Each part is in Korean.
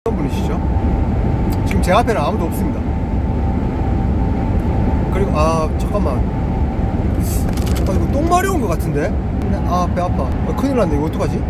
어떤 분이시죠? 지금 제 앞에는 아무도 없습니다. 그리고 잠깐만, 이거 똥 마려운 것 같은데? 배 아파. 큰일 났네. 이거 어떡하지?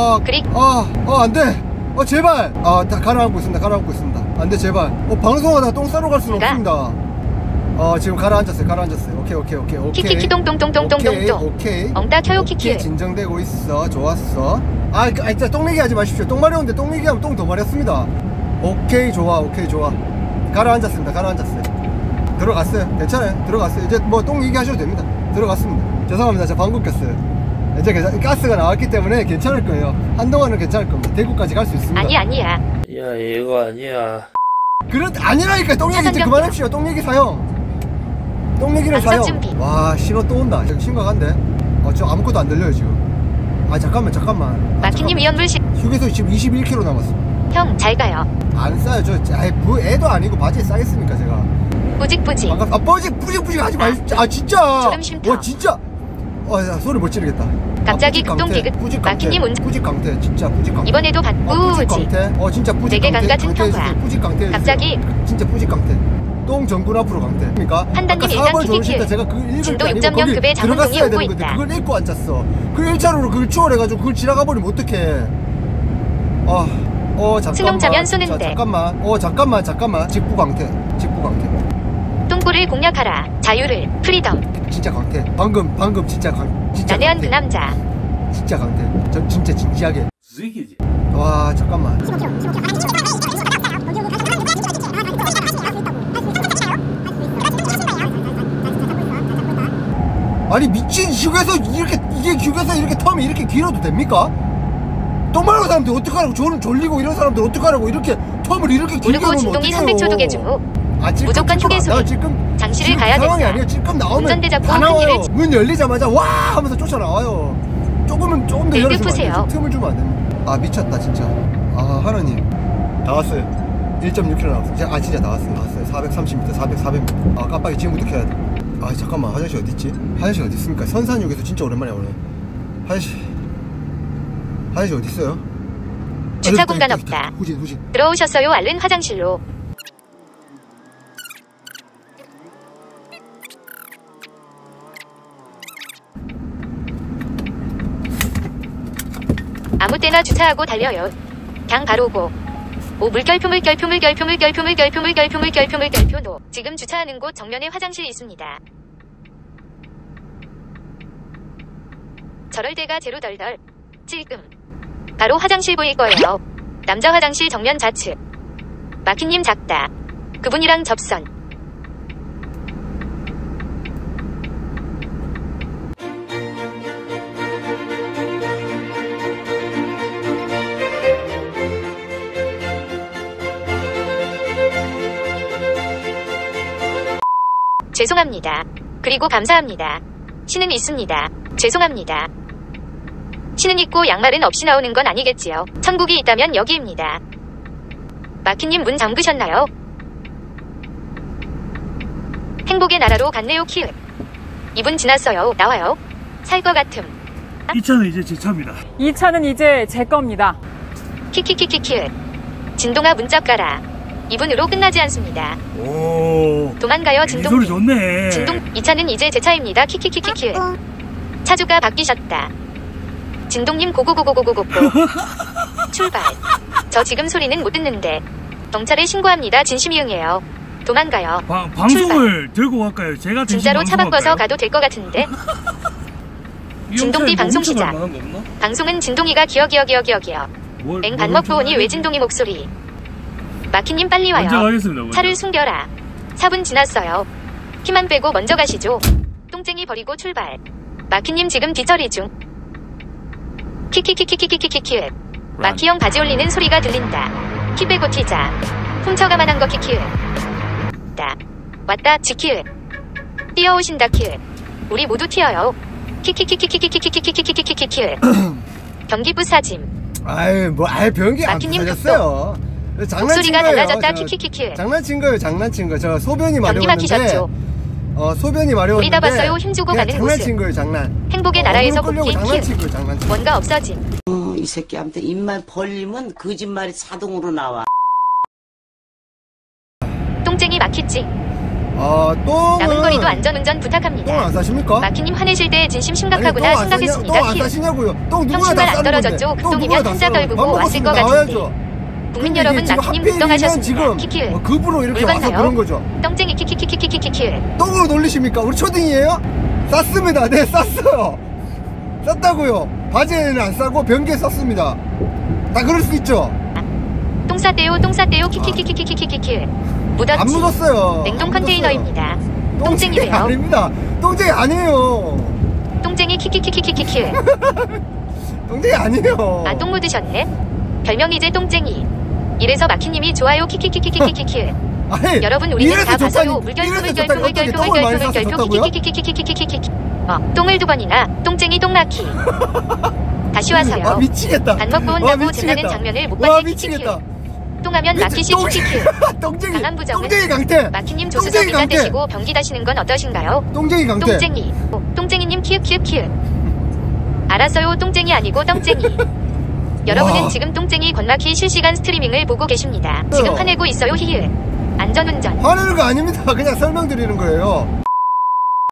안돼. 제발. 다 가라앉고 있습니다. 안돼, 제발. 방송하다 똥 싸러 갈 수는 없습니다. 지금 가라앉았어요. 오케이. 키키키 똥똥똥똥똥똥똥. 오케이. 엉따 켜요 키키. 진정되고 있어. 좋았어. 진짜 똥 얘기하지 마십시오. 똥 마려운데 똥 얘기하면 똥 더 마렵습니다. 오케이, 좋아. 가라앉았어요. 들어갔어요. 괜찮아요. 들어갔어요. 이제 뭐 똥 얘기하셔도 됩니다. 들어갔습니다. 죄송합니다. 제가 방금 꼈어요. 이제 가스가 나왔기 때문에 괜찮을 거예요. 한동안은 괜찮을 겁니다. 대구까지 갈 수 있습니다. 아니야. 야, 이거 아니야. 아니라니까. 똥 얘기 이제 그만합시다. 똥 얘기 사용. 똥 얘기를 사용. 준비. 와, 신호 또 온다. 지금 심각한데? 저 아무것도 안 들려요 지금. 잠깐만. 마키님 위험물 휴게소 지금 21km 남았어. 형 잘 가요. 안 싸요. 애도 아니고 바지에 싸겠습니까 제가. 뿌직. 뿌직 하지 마십시오. 진짜. 졸음 쉼터. 와, 진짜. 야, 소리 못 지르겠다. 갑자기 급동기급. 마키님 뿌직 강태. 진짜 뿌직 강태. 이번에도 뿌직. 강태. 진짜 뿌직 내게 강태. 강같은 평화. 뿌직 강태. 갑자기. 진짜 뿌직 강태. 똥 전군 앞으로 강태. 그러니까 판단님 일단 키키키. 제가 그 읽을 진도 게 아니고 6.0 급의 장문동이 오고 되는 건데 있다. 그걸 읽고 앉았어. 그 1차로로 그걸 추월해가지고 그걸 지나가 버리면 어떡해. 잠깐만. 승용차면 쏘는데. 잠깐만. 직부 강태. 똥꼬를 공략하라. 자유를. 프리덤. 진짜 강태. 방금 진짜 난해한 강태. 그 남자. 진짜 강태. 전 진짜 진지하게. 쓰레기지. 와, 잠깐만. 아니, 미친. 휴게소 이게 휴게소 이렇게 텀이 이렇게 길어도 됩니까? 똥 마려운 사람들 어떡하라고. 저는 졸리고 이런 사람들 어떡하라고. 이렇게 텀을 이렇게 길게 오르고 놓으면 진동이 어떡해요. 300초 두개 중 후. 무조건 휴게소에 장실을 가야 상황이 된다. 아니에요. 찔끔 나오면 운전대 잡고 다 나와요. 한 일을 문 열리자마자 와 하면서 쫓아나와요. 조금 더 네, 열어주면 푸세요. 안 돼. 틈을 주면 안 됩니다. 미쳤다 진짜. 하나님 다 왔어요. 1.6km 남았어요. 진짜 다 왔어요. 430m 400m. 깜빡이 지금부터 켜야 돼. 잠깐만. 화장실 어딨지? 화장실 어디 있습니까? 선산역에서 진짜 오랜만에 오네. 화장실 어딨어요? 주차 공간 없다. 후진. 들어오셨어요. 얼른 화장실로. 아무 때나 주차하고 달려요. 그냥 바로 고. 물결표 노. 지금 주차하는 곳 정면에 화장실이 있습니다. 저럴 때가 제로 덜덜. 찔끔. 바로 화장실 보일 거예요. 남자 화장실 정면 좌측. 마키님 작다. 그분이랑 접선. 죄송합니다. 그리고 감사합니다. 신은 있습니다. 죄송합니다. 신은 있고 양말은 없이 나오는 건 아니겠지요. 천국이 있다면 여기입니다. 마키님 문 잠그셨나요? 행복의 나라로 갔네요. 키읔. 이분 지났어요. 나와요. 살 것 같음. 이 차는 이제 제 차입니다. 이 차는 이제 제 겁니다. 키키키키키읔. 진동아 문짝 가라. 이분으로 끝나지 않습니다. 오. 도망가요. 이 소리 좋네. 이 차는 이제 제 차입니다. 키키키키키읔. 차주가 바뀌셨다. 진동님 고고고고고고고고. 출발. 저 지금 소리는 못 듣는데. 경찰에 신고합니다. 진심이응해요. 도망가요. 방송을 들고 갈까요? 제가 대신 진짜로 차 바꿔서 방송할까요? 가도 될 것 같은데. 진동비 방송 시작. 방송은 진동이가 기어. 엥 반먹고 오니 왜 진동이 목소리. 마키님 빨리 와요. 먼저 가겠습니다. 차를 숨겨라. 4분 지났어요. 키만 빼고 먼저 가시죠. 똥쟁이 버리고 출발. 마키님 지금 뒤처리 중. 키키키키키키키키키. 마키형 바지 올리는 소리가 들린다. 키 빼고 튀자. 훔쳐가만한 거 키키. 왔다 지키. 뛰어오신다 키. 우리 모두 튀어요. 키키키키키키키키키키키키키키. 경기부 사짐. 변기 안 부서졌어요. 목소리가 달라졌다. 키키키키. 장난친 거예요. 저 소변이 경기 마려웠는데. 막히셨죠. 소변이 마려웠는데. 우리 다 봤어요. 힘주고 가는 모습. 장난친 거예요. 장난. 행복의 나라에서 뽑힌 장난친 키. 거예요. 뭔가 없어진. 이 새끼한테 입만 벌리면 거짓말이 자동으로 나와. 똥쟁이 마키찡. 똥은 남은 거리도 안전운전 똥을 부탁합니다. 안 싸십니까? 마키님 화내실 때 진심 아니, 심각하구나 똥안 생각했습니다. 똥안 키읔. 싸시냐고요? 똥 형 누구나 신발 다 안 싸는 떨어졌죠? 건데. 극동이면 혼자 떨구고 밥 왔을 먹었으면 것 같은데. 나와야죠. 국민 근데 이게 여러분 지금 마키님 하필이면 묵덩하셨습니다. 지금 키키을. 급으로 이렇게 물 와서 봤나요? 그런 거죠. 똥쟁이 키키키키키키키키을. 똥으로 놀리십니까? 우리 초딩이에요? 쌌습니다. 네, 쌌어요. 쌌다고요. 바지에는 안 싸고 변기에 쌌습니다. 다 그럴 수 있죠. 똥 쌌대요 키키키키키키키키키키을. 안 묻었지. 묻었어요. 냉동 안 컨테이너입니다. 묻었어요. 똥쟁이래요. 아닙니다. 똥쟁이 아니에요. 똥쟁이 키키키키키키키을. 똥쟁이 아니에요. 아 똥 묻으셨네. 별명 이제 똥쟁이. 이래서 마키님이 좋아요 키키키키키키키키을. 아니, 여러분 우리는 이래서 다 봐서요. 좋다니, 물결표 이래서 물결표 좋다니 어떻게 물결표 똥을 많이 물결표 싸서 물결표 좋다고요? 키키키키키키키키키키. 똥을 2번이나 똥쟁이 똥마키. 다시 와서요. 와 미치겠다. 밥 먹고 와, 온다고 미치겠다. 잼나는 장면을 못 와 봤네 미치겠다. 키키키을. 똥하면 마키시 키키키을. 똥쟁이 강한 부정은 똥쟁이 강태. 마키님 똥쟁이 조수석이자 강태. 되시고 변기 다시는 건 어떠신가요? 똥쟁이 강태. 똥쟁이. 똥쟁이님 키읔키읔키읔. 알았어요. 똥쟁이 아니고 똥쟁이. 여러분은 와. 지금 똥쟁이 건마키 실시간 스트리밍을 보고 계십니다. 지금 화내고 있어요. 히읗. 안전운전. 화내는 거 아닙니다. 그냥 설명드리는 거예요.